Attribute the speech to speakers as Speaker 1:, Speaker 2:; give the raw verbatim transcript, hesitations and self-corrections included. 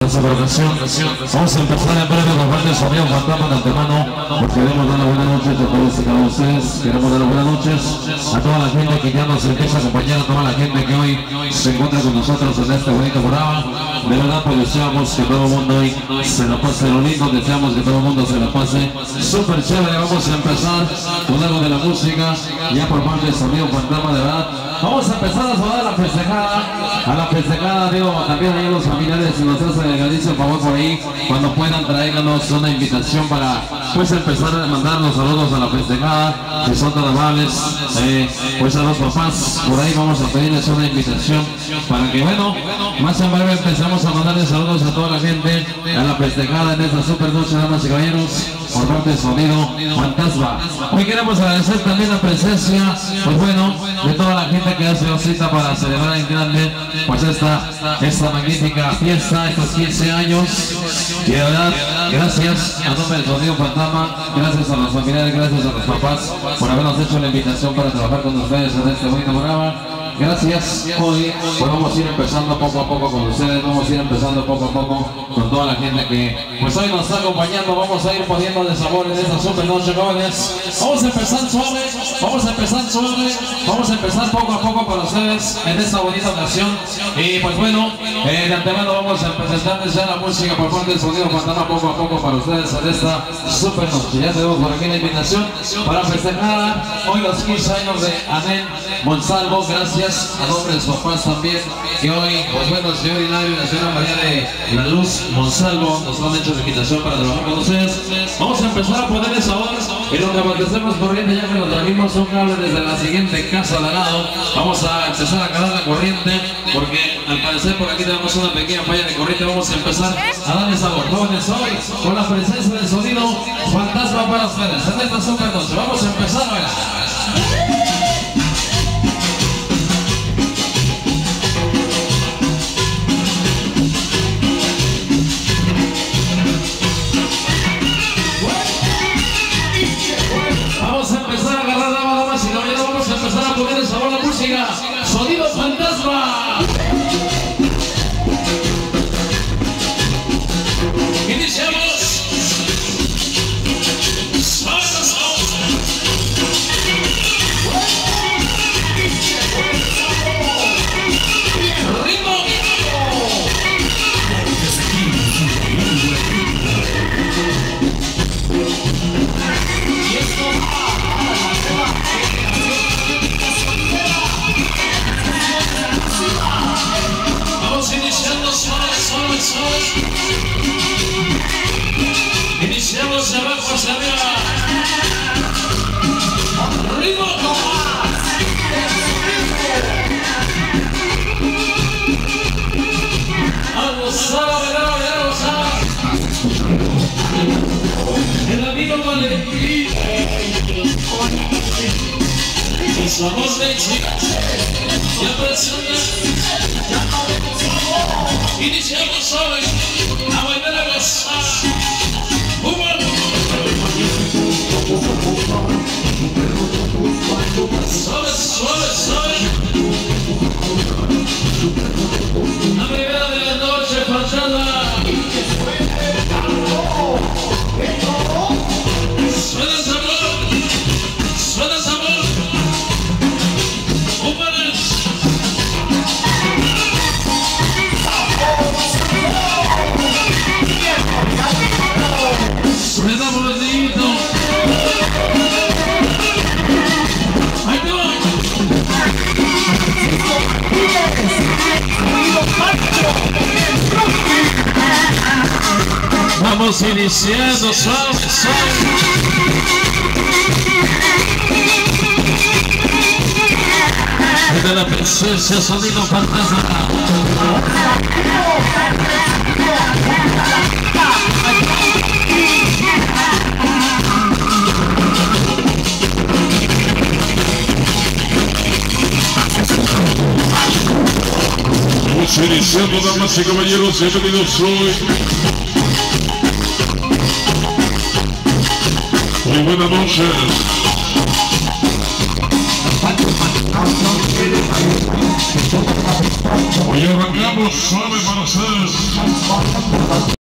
Speaker 1: Ocasión. Vamos a empezar en breve con parte de sonido fantasma de antemano, porque queremos dar las buenas noches a todos y cada uno de ustedes. Queremos dar las buenas noches a toda la gente que ya nos empieza a acompañar, a toda la gente que hoy se encuentra con nosotros en este bonito programa. De verdad, pues deseamos que todo el mundo hoy se la pase lo lindo, deseamos que todo el mundo se la pase súper chévere. Vamos a empezar con algo de la música, ya por parte de sonido fantasma, de verdad. Vamos a empezar a sonar a la festejada, a la festejada, digo, también ahí los familiares, si nos hacen el grandísimo favor por ahí, cuando puedan traernos una invitación para, pues, empezar a mandar los saludos a la festejada, que son tan amables, eh, pues a los papás, por ahí vamos a pedirles una invitación, para que, bueno, más en breve empezamos a mandarles saludos a toda la gente, a la festejada en esta super noche, damas y caballeros, por parte de Sonido Fantasma. Hoy queremos agradecer también la presencia, pues bueno, de toda la gente que hace cita para celebrar en grande, pues esta, esta magnífica fiesta, estos quince años. Y de verdad, gracias a nombre del Sonido Fantasma, gracias a los familiares, gracias a los papás por habernos hecho la invitación para trabajar con ustedes en este bonito programa. Gracias. Hoy pues vamos a ir empezando poco a poco con ustedes, vamos a ir empezando poco a poco con toda la gente que pues hoy nos está acompañando. Vamos a ir poniendo de sabor en esta super noche, jóvenes. Vamos a empezar suave, vamos a empezar suave, vamos a empezar poco a poco para ustedes en esta bonita ocasión. Y pues bueno, eh, de antemano vamos a presentarles ya la música por parte del Sonido Fantasma poco a poco para ustedes en esta super noche. Ya tenemos por aquí la invitación para festejar hoy los quince años de Anel Monsalvo. Gracias a nombre de sus papás también, que hoy, pues bueno, el señor Hilario y la señora María de la Luz Monsalvo nos han hecho la invitación para trabajar con ustedes. Vamos a empezar a ponerles ahora en lo que abastecemos corriente, ya que nos trajimos un cable desde la siguiente casa de al lado. Vamos a empezar a cargar la corriente, porque al parecer por aquí tenemos una pequeña falla de corriente. Vamos a empezar a darle sabor, jóvenes, hoy con la presencia del Sonido Fantasma para ustedes en esta super noche. Vamos a empezar a ver. Sonido Fantasma. Iniciamos. Ritmo. Iniciamos de abajo hacia arriba. Ritmo. A gozar, a ver, a ver, a gozar. El amigo Valentín. Y su voz de chica. Ya presenta. Iniciamos hoy a bailar, a gozar. Suave, suave, suave. La primera de la noche, fantasma. Suena el sabor, suena el sabor. Humanas. Suena bonito. Ahí te voy. Vamos iniciando, suave, suave. De la presencia, Sonido Fantasma. Vamos iniciando, damas y caballeros, bienvenidos hoy. Muy buenas noches. Hoy arrancamos suave para ustedes.